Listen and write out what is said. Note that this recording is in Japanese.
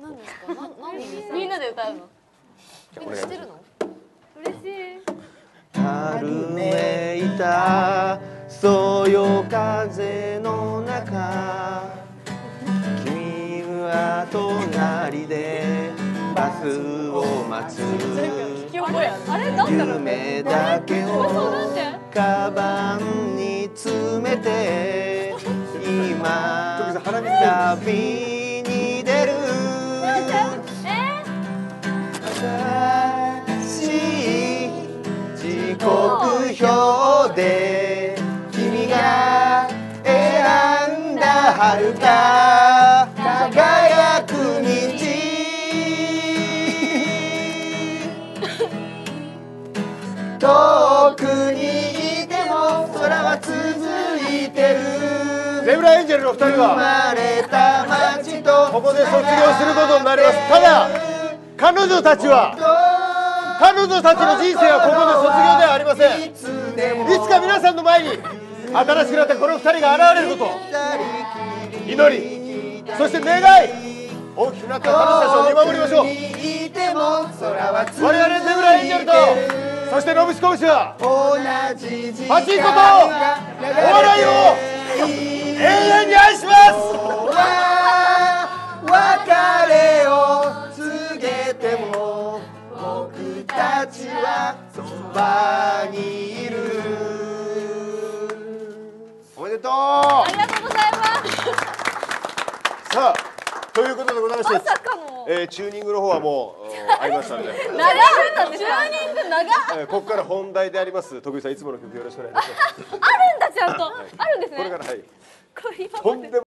何ですか？何みんなで歌うの。 みんな知ってるの？ 嬉しい。 春めいたそよ風の中、君は隣でバスを待つ。 聞き覚えある。あれなんだろう。 夢だけをなんで？ カバンに詰めて今旅に出る。新しい時刻表で君が選んだ遥か輝く道。遠くにいても空は続いてる。 ゼブラエンジェルの2人生はまれた街とここで卒業することになります。ただ彼女たちの人生はここで卒業ではありません。いつか皆さんの前に新しくなったこの2人が現れることを祈り、そして願い、大きくなった彼女たちを見守りましょう。我々ゼブラエンジェルとそしてノブシコブシはパチンコとお笑いを永遠に愛します。 別れを告げても僕たちはそばにいる。おめでとう。 ありがとうございます。 さあということでございまして、 まさかのチューニングの方はもうありましたので、 長いチューニング長っ。 ここから本題であります徳井さん、いつもの曲よろしくお願いします。 あるんだ、ちゃんとあるんですね。 これからはいこれ今までとんでも